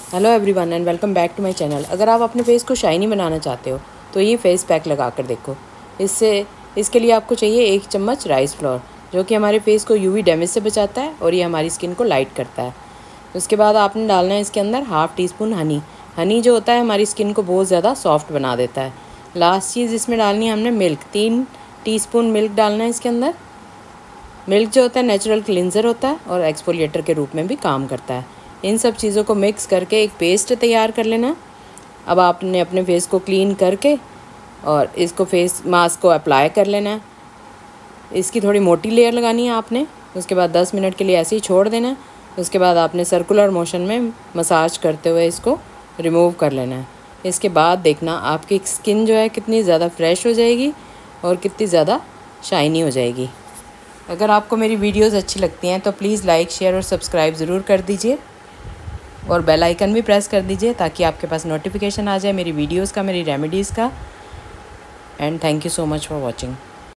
Hello everyone and welcome back to my channel. अगर आप अपने फेस को शाइनी बनाना चाहते हो तो ये फेस पैक लगा कर देखो। इसके लिए आपको चाहिए 1 चम्मच राइस फ्लोर, जो कि हमारे फेस को यूवी डैमेज से बचाता है और ये हमारी स्किन को लाइट करता है। उसके बाद आपने डालना है इसके अंदर हाफ़ टी स्पून हनी जो होता है हमारी स्किन को बहुत ज़्यादा सॉफ्ट बना देता है। लास्ट चीज़ इसमें डालनी है हमने मिल्क, 3 टीस्पून मिल्क डालना है इसके अंदर। मिल्क जो होता है नेचुरल क्लिंजर होता है और एक्सफोलिएटर के रूप में भी काम करता है। इन सब चीज़ों को मिक्स करके एक पेस्ट तैयार कर लेना। अब आपने अपने फेस को क्लीन करके और इसको फेस मास्क को अप्लाई कर लेना है। इसकी थोड़ी मोटी लेयर लगानी है आपने। उसके बाद 10 मिनट के लिए ऐसे ही छोड़ देना है। उसके बाद आपने सर्कुलर मोशन में मसाज करते हुए इसको रिमूव कर लेना है। इसके बाद देखना आपकी स्किन जो है कितनी ज़्यादा फ्रेश हो जाएगी और कितनी ज़्यादा शाइनी हो जाएगी। अगर आपको मेरी वीडियोस अच्छी लगती हैं तो प्लीज़ लाइक, शेयर और सब्सक्राइब ज़रूर कर दीजिए और बेल आइकन भी प्रेस कर दीजिए ताकि आपके पास नोटिफिकेशन आ जाए मेरी वीडियोस का, मेरी रेमेडीज़ का। And thank you so much for watching.